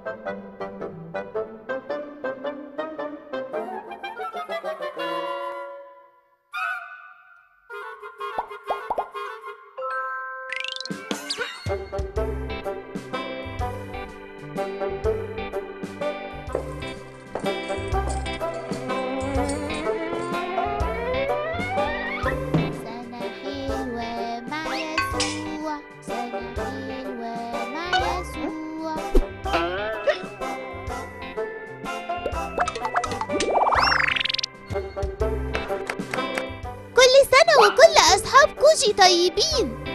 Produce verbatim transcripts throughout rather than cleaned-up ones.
وكل أصحاب كوجي طيبين.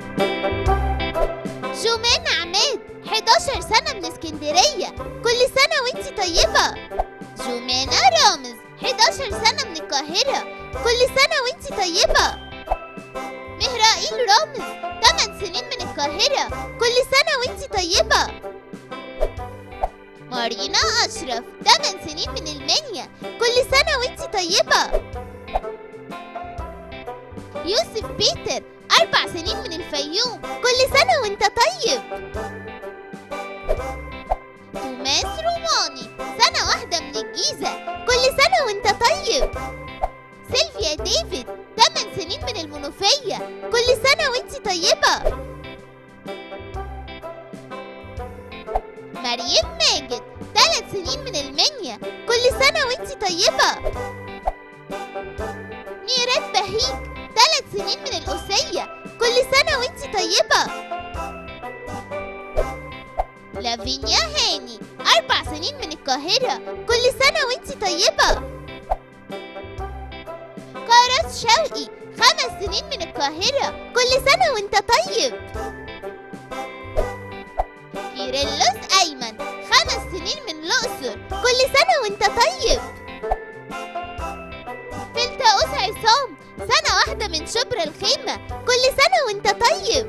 جمان عماد حداشر سنة من اسكندرية، كل سنة وانتي طيبة. جمانة رامز حداشر سنة من القاهرة، كل سنة وانتي طيبة. مهرائيل رامز تمن سنين من القاهرة، كل سنة وانتي طيبة. مارينا أشرف تمن سنين من المنيا، كل سنة وانتي طيبة. يوسف بيتر أربع سنين من الفيوم، كل سنة وانت طيب. توماس روماني سنة واحدة من الجيزة، كل سنة وانت طيب. سيلفيا ديفيد تمن سنين من المنوفية، كل سنة وانت طيبة. مريم ماجد ثلاث سنين من المنيا، كل سنة وانت طيبة. ميرات بهيج ثلاث سنين من القوسية، كل سنة وانتي طيبة. لافينيا هاني أربع سنين من القاهرة، كل سنة وانتي طيبة. كاراس شوقي خمس سنين من القاهرة، كل سنة وانت طيب. كيرلس أيمن خمس سنين من الأقصر، كل سنة وانت طيب. فلتأوس عصام سنة واحدة من شبرا الخيمة، كل سنة وانت طيب.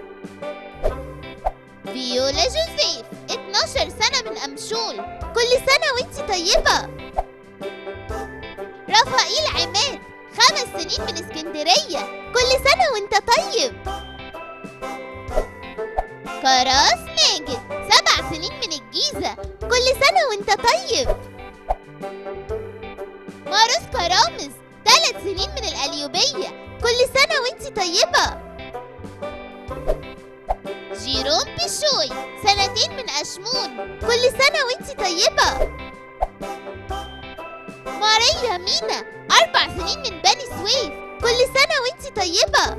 فيولا جوزيف اتناشر سنة من أمشول، كل سنة وانت طيبة. رافائيل عماد خمس سنين من اسكندرية، كل سنة وانت طيب. كراس ماجد سبع سنين من الجيزة، كل سنة وانت طيب. ماروس كرامز ثلاث سنين من القليوبية، كل سنة وانتي طيبة. جيروم بيشوي سنتين من أشمون، كل سنة وانتي طيبة. ماريا مينا أربع سنين من بني سويف، كل سنة وانتي طيبة.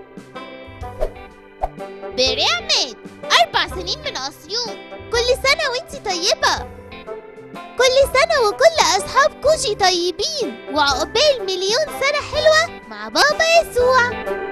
بيري عماد أربع سنين من أسيوط، كل سنة وانتي طيبة. كل سنة وكل أصحاب كوجي طيبين، وعقبال مليون سنة حلوة مع بابا يسوع.